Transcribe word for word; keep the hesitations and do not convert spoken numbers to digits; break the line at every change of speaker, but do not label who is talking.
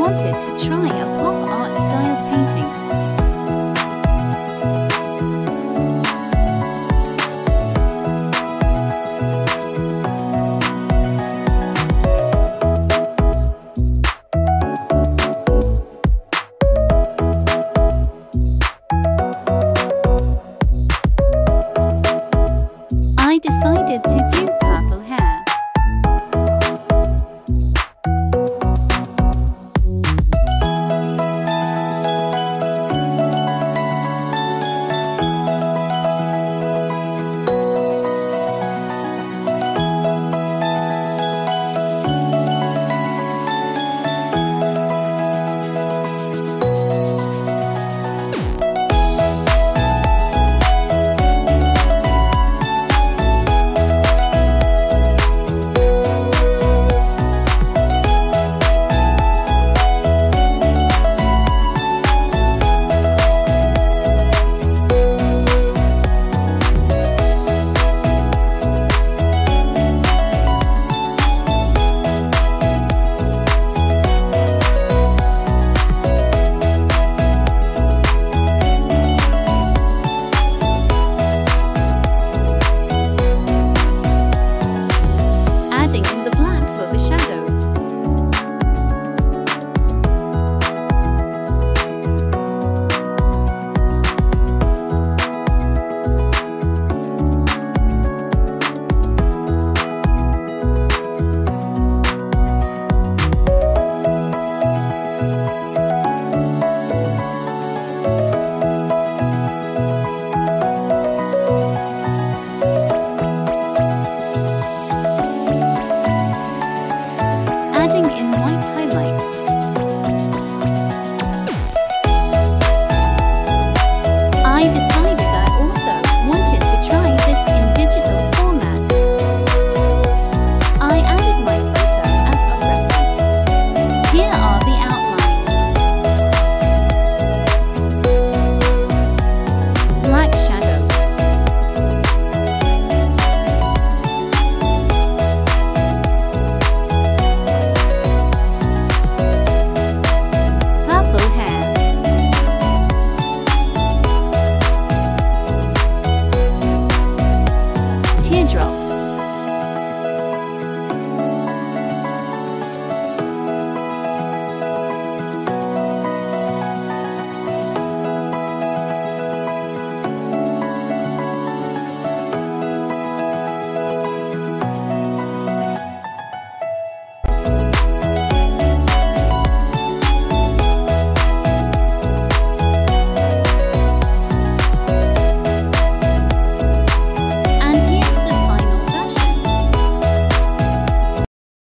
wanted to try a pop art style painting. I decided to do purple hair. Adding in white highlights. I decided I also wanted to try this in digital format. I added my photo as a reference. Here are the outlines. Black shadows. Teardrop.